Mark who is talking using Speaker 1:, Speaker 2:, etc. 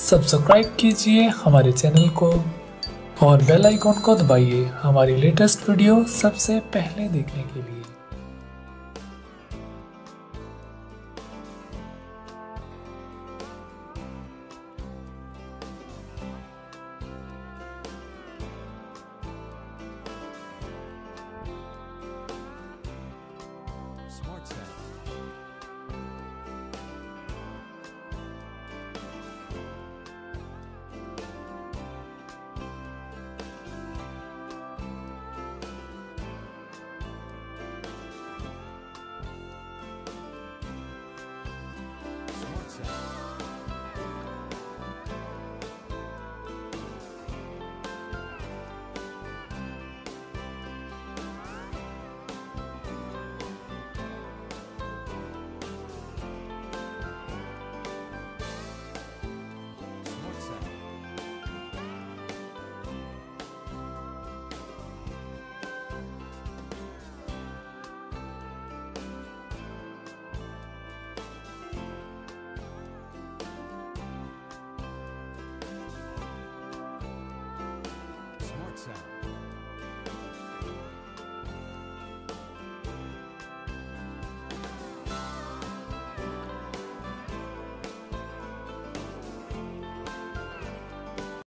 Speaker 1: Subscribe कीजिए हमारे channel को और बेल आइकॉन को दबाइए हमारी लेटेस्ट वीडियो सबसे पहले देखने के लिए।